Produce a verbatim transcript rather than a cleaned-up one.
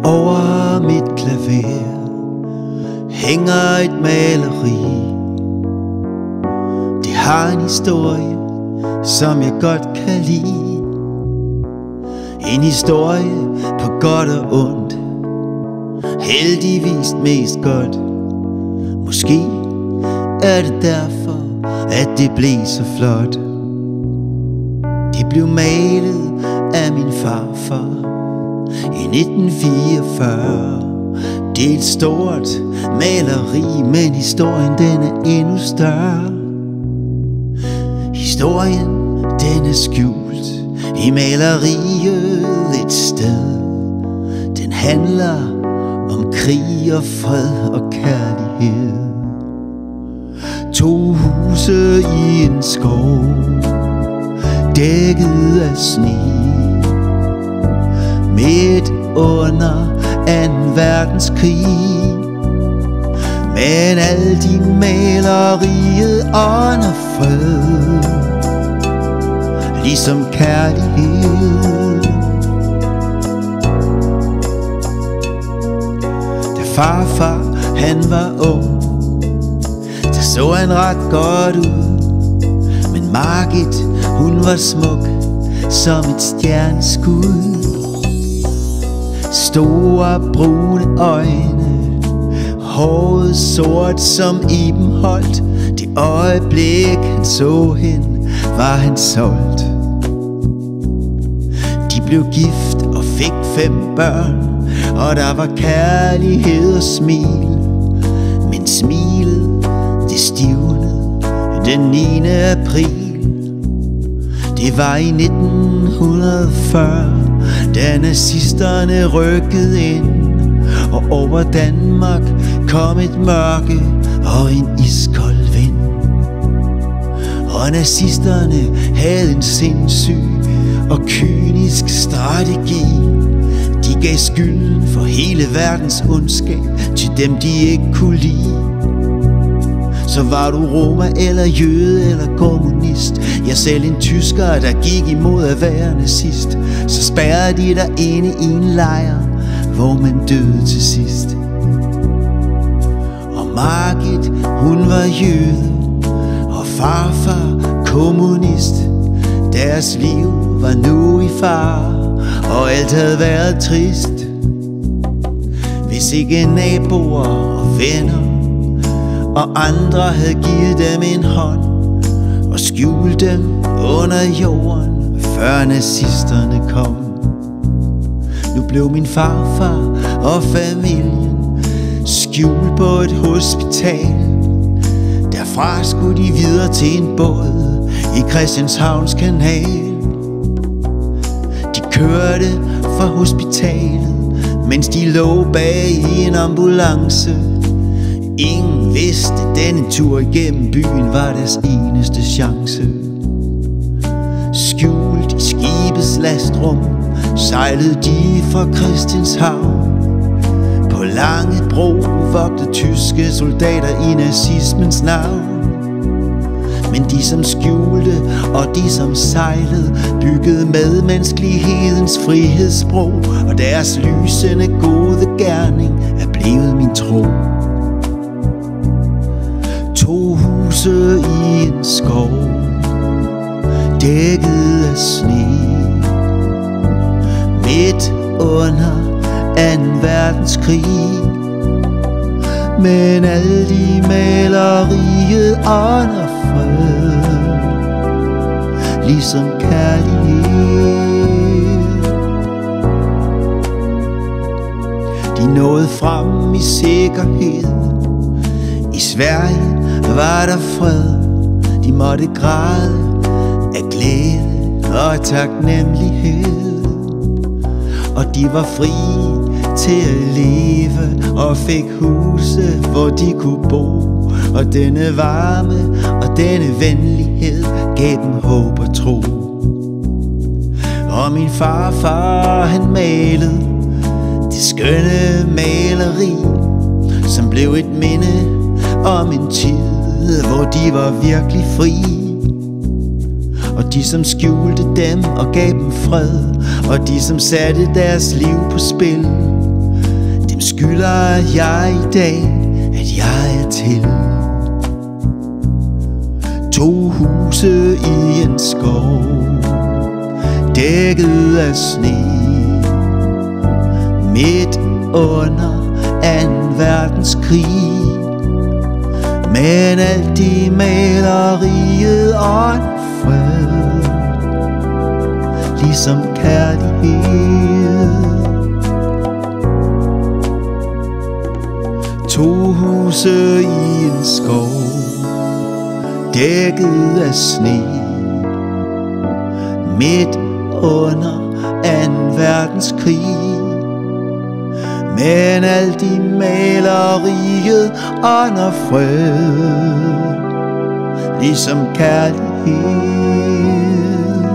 Over mit klaver hænger et maleri. Det har en historie, som jeg godt kan lide. En historie på godt og ondt, heldigvis mest godt. Måske er det derfor, at det blev så flot. Det blev malet af min farfar i nitten fireogfyrre. Det er et stort maleri, men historien den er endnu større. Historien den er skjult i maleriet et sted. Den handler om krig og fred og kærlighed. To huse i en skov, dækket af sne, midt under anden verdenskrig. Men alt i maleriet ånder fred, ligesom kærlighed. Da farfar han var ung, der så han ret godt ud. Men Margit hun var smuk som et stjerneskud. Store brune øjne, håret sort som Ibenholt. Det øjeblik han så hende, var han solgt. De blev gift og fik fem børn, og der var kærlighed og smil. Men smilet, det stivnede den niende april. Det var i nitten fyrre, da nazisterne rykkede ind, og over Danmark kom et mørke og en iskold vind. Og nazisterne havde en sindssyg og kynisk strategi. De gav skylden for hele verdens ondskab til dem de ikke kunne lide. Så var du roma eller jøde eller kommunist, ja selv en tysker der gik imod at være nazist, så spærrede de dig inde i en lejr, hvor man døde til sidst. Og Margit hun var jøde, og farfar kommunist. Deres liv var nu i fare, og alt havde været trist, hvis ikke naboer og venner og andre havde givet dem en hånd og skjult dem under jorden, før nazisterne kom. Nu blev min farfar og familien skjult på et hospital. Derfra skulle de videre til en båd i Christianshavns kanal. De kørte fra hospitalet, mens de lå bag i en ambulance. Ingen vidste, denne tur igennem byen var deres eneste chance. Skjult i skibets lastrum sejlede de fra Christianshavn. På Langebro vogtede tyske soldater i nazismens navn. Men de som skjulte og de som sejlede byggede medmenneskelighedens frihedssprog, og deres lysende gode gerning er blevet min tro. To huse i en skov, dækket af sne, midt under anden verdenskrig. Men alt i maleriet ånder fred, ligesom kærlighed. De nåede frem i sikkerhed. I Sverige var der fred. De måtte græde af glæde og taknemmelighed. Og de var fri til at leve og fik huse, hvor de kunne bo. Og denne varme og denne venlighed gav dem håb og tro. Og min farfar han malede det skønne maleri, som blev et minde om en tid, hvor de var virkelig fri. Og de som skjulte dem og gav dem fred, og de som satte deres liv på spil, skylder jeg i dag, at jeg er til. To huse i en skov, dækket af sne, midt under anden verdenskrig. Men alt i maleriet og en fred, ligesom kærlighed. To huse i en skov, dækket af sne, midt under anden verdenskrig. Men alt i maleriet ånder fred, ligesom kærlighed.